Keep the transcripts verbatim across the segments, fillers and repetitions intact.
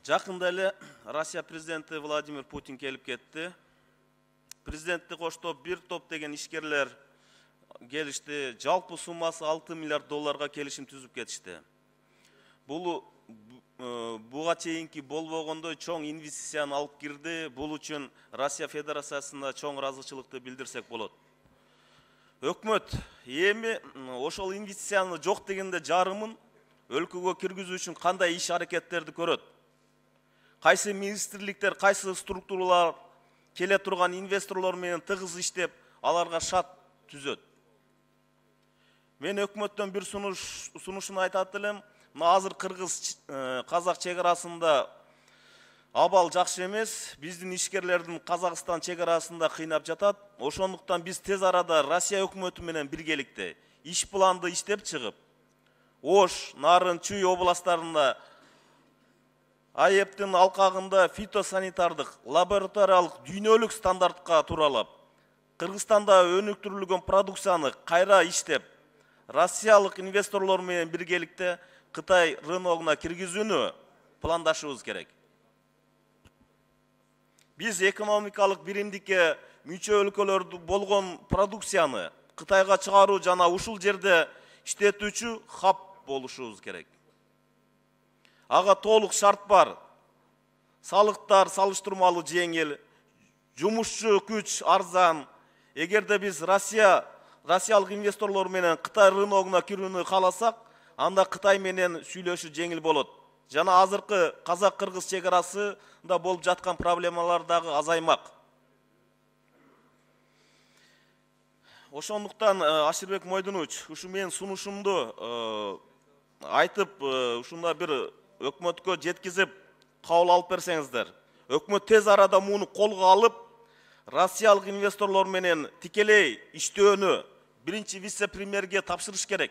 Жақында эле Россия президенти Владимир Путин келип кетти. Президентти коштоп бир топ деген ишкерлер келишти. Жалпы суммасы алты миллиард долларга келишим түзүп кетишти. Бул буга чейинки болбогондой чоң инвестицияны алып кирди. Бул үчүн Россия Федерациясына чоң ыраазычылыкты билдирсек болот. Өкмөт эми ошол инвестицияны жок дегенде жарымын өлкөгө киргизүү үчүн кандай иш аракеттерди көрөт? Кайсы министрликтер, кайсы структуралар келе турган инвесторлор менен тыгыз иштеп, аларга шарт түзөт. Мен өкмөттөн бир сунуш сунушун айтат элем. Азыр кыргыз казак чек арасында абал жакшы эмес. Биздин ишкерлердин Казакстан чек арасында кыйнап жатат. Ошондуктан биз тез арада Россия өкмөтү менен биргеликте иш планды иштеп чыгып, Ош, Нарын, Чүй областарында АЭПтин алкагында фитосанитардык, лабораториялык дүйнөлүк стандартка туралап, Кыргызстанда өнүктүрүлгөн продукцияны кайра иштеп, Россиялык инвесторлор менен биргеликте Кытай рыногуна киргизүүнү пландашыбыз керек. Биз экономикалык биримдикке мүчө өлкөлөрдү болгон продукцияны Кытайга чыгаруу жана ушул жерде иштетүүчү хаб болушубуз керек. Ага толук шарт бар. Салыктар салыштырмалуу жеңил, жумушчу күч арзан. Эгерде биз Россия, Россиялык инвесторлор менен Кытай рыногуна кирүүнү кааласак, анда Кытай менен сүйлөшүү жеңил болот. Жана азыркы казак-кыргыз чек арасында болуп жаткан проблемалар дагы азаймак. Ошондуктан Аширбек Мойдунович, ушу менин сунушумду айтып, ушунда бир өкмөткө жеткизип, кабыл алып берсеңиздер. Өкмөт тез арада муну колго алып, Россиялык инвесторлор менен тикелей иштөөнү биринчи вице-премьерге тапшырыш керек.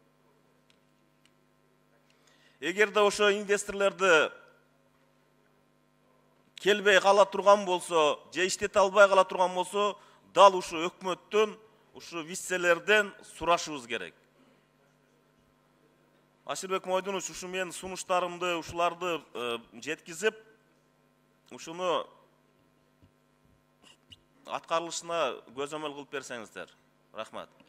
Эгерде ошо инвесторлорду келбей кала турган болсо, же иштете албай кала турган болсо, дал ушу өкмөттөн, ушу вицелерден сурашыбыз керек. Аширбек Мойдунович, ушу мен сунуштарымды, ушуларды жеткизип, ушуну аткарылышына көзөмөл кылып берсеңиздер. Рахмат.